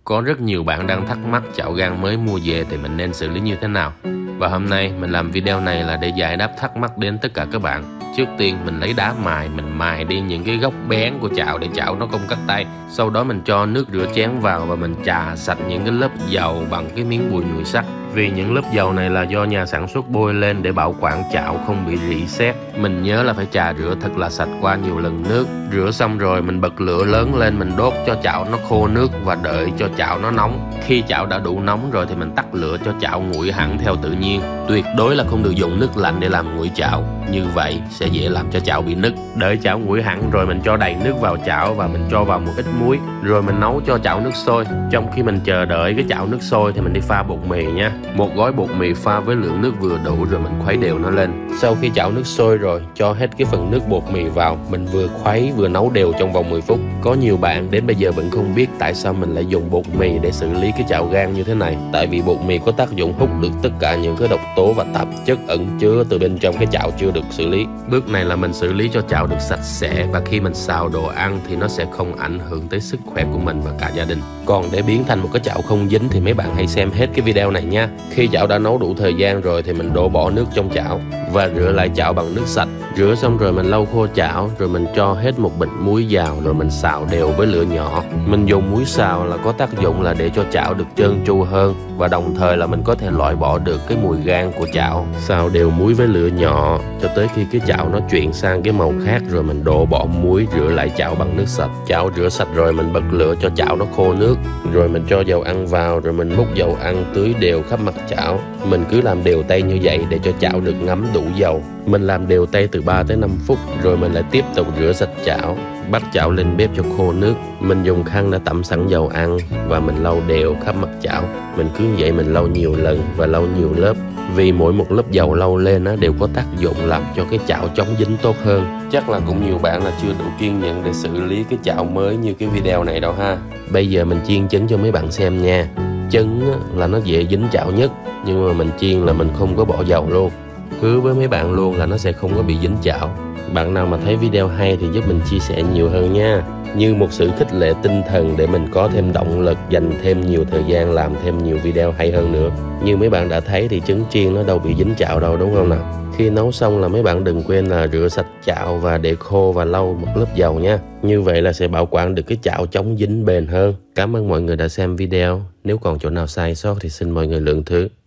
Có rất nhiều bạn đang thắc mắc chảo gang mới mua về thì mình nên xử lý như thế nào. Và hôm nay mình làm video này là để giải đáp thắc mắc đến tất cả các bạn. Trước tiên mình lấy đá mài, mình mài đi những cái góc bén của chảo để chảo nó không cắt tay. Sau đó mình cho nước rửa chén vào và mình chà sạch những cái lớp dầu bằng cái miếng bùi nhùi sắt. Vì những lớp dầu này là do nhà sản xuất bôi lên để bảo quản chảo không bị rỉ sét. Mình nhớ là phải chà rửa thật là sạch qua nhiều lần nước. Rửa xong rồi mình bật lửa lớn lên, mình đốt cho chảo nó khô nước và đợi cho chảo nó nóng. Khi chảo đã đủ nóng rồi thì mình tắt lửa cho chảo nguội hẳn theo tự nhiên. Tuyệt đối là không được dùng nước lạnh để làm nguội chảo, như vậy sẽ dễ làm cho chảo bị nứt. Đợi chảo nguội hẳn rồi mình cho đầy nước vào chảo và mình cho vào một ít muối, rồi mình nấu cho chảo nước sôi. Trong khi mình chờ đợi cái chảo nước sôi thì mình đi pha bột mì nha. Một gói bột mì pha với lượng nước vừa đủ rồi mình khuấy đều nó lên. Sau khi chảo nước sôi rồi, cho hết cái phần nước bột mì vào, mình vừa khuấy vừa nấu đều trong vòng 10 phút. Có nhiều bạn đến bây giờ vẫn không biết tại sao mình lại dùng bột mì để xử lý cái chảo gang như thế này. Tại vì bột mì có tác dụng hút được tất cả những cái độc tố và tạp chất ẩn chứa từ bên trong cái chảo chưa được xử lý. Bước này là mình xử lý cho chảo được sạch sẽ, và khi mình xào đồ ăn thì nó sẽ không ảnh hưởng tới sức khỏe của mình và cả gia đình. Còn để biến thành một cái chảo không dính thì mấy bạn hãy xem hết cái video này nha. Khi chảo đã nấu đủ thời gian rồi thì mình đổ bỏ nước trong chảo và rửa lại chảo bằng nước sạch. Rửa xong rồi mình lau khô chảo, rồi mình cho hết một bịch muối vào, rồi mình xào đều với lửa nhỏ. Mình dùng muối xào là có tác dụng là để cho chảo được trơn tru hơn, và đồng thời là mình có thể loại bỏ được cái mùi gang của chảo. Xào đều muối với lửa nhỏ cho tới khi cái chảo nó chuyển sang cái màu khác, rồi mình đổ bỏ muối, rửa lại chảo bằng nước sạch. Chảo rửa sạch rồi mình bật lửa cho chảo nó khô nước, rồi mình cho dầu ăn vào, rồi mình múc dầu ăn tưới đều khắp mặt chảo. Mình cứ làm đều tay như vậy để cho chảo được ngấm đủ dầu. Mình làm đều tay từ 3 tới 5 phút, rồi mình lại tiếp tục rửa sạch chảo. Bắt chảo lên bếp cho khô nước. Mình dùng khăn đã tẩm sẵn dầu ăn và mình lau đều khắp mặt chảo. Mình cứ như vậy mình lau nhiều lần và lau nhiều lớp. Vì mỗi một lớp dầu lau lên đều có tác dụng làm cho cái chảo chống dính tốt hơn. Chắc là cũng nhiều bạn là chưa đủ kiên nhẫn để xử lý cái chảo mới như cái video này đâu ha. Bây giờ mình chiên trứng cho mấy bạn xem nha. Trứng là nó dễ dính chảo nhất, nhưng mà mình chiên là mình không có bỏ dầu luôn. Hứa với mấy bạn luôn là nó sẽ không có bị dính chảo. Bạn nào mà thấy video hay thì giúp mình chia sẻ nhiều hơn nha, như một sự khích lệ tinh thần để mình có thêm động lực dành thêm nhiều thời gian làm thêm nhiều video hay hơn nữa. Như mấy bạn đã thấy thì trứng chiên nó đâu bị dính chảo đâu, đúng không nào? Khi nấu xong là mấy bạn đừng quên là rửa sạch chảo và để khô và lau một lớp dầu nha. Như vậy là sẽ bảo quản được cái chảo chống dính bền hơn. Cảm ơn mọi người đã xem video. Nếu còn chỗ nào sai sót thì xin mọi người lượng thứ.